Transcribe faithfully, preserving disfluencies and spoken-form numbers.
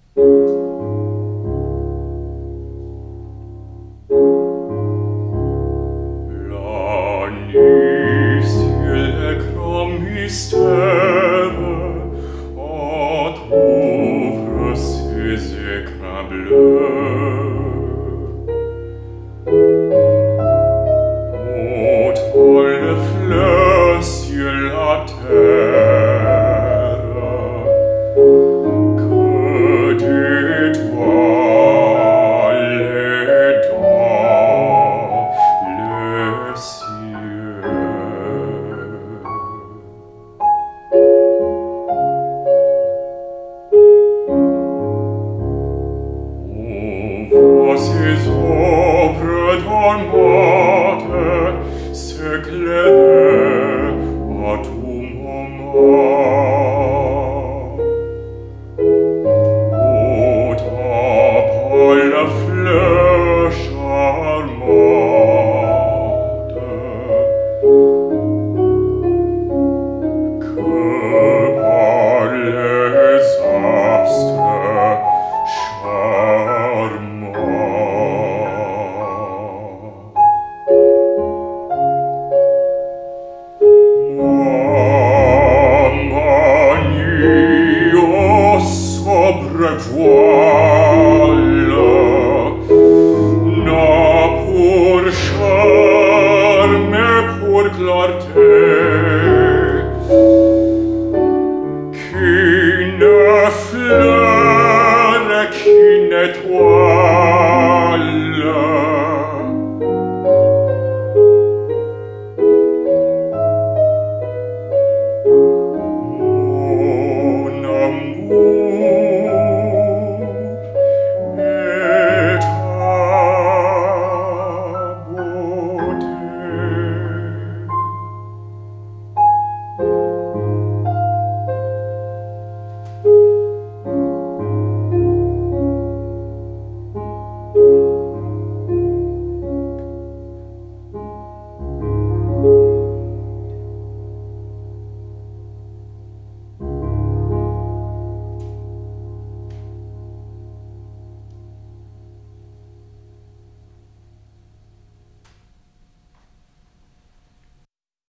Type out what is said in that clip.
La nuit sur les grands mystères entr'ouvre ses écrins bleus. Montrant les fleurs sur la terre, que d'étoiles et dans le ciel. On voit ces ombres dormantes s'éclairer à tout moment. Autant par la fleur charmante que par les astres charmants. Mamma nuit aux sobres voiles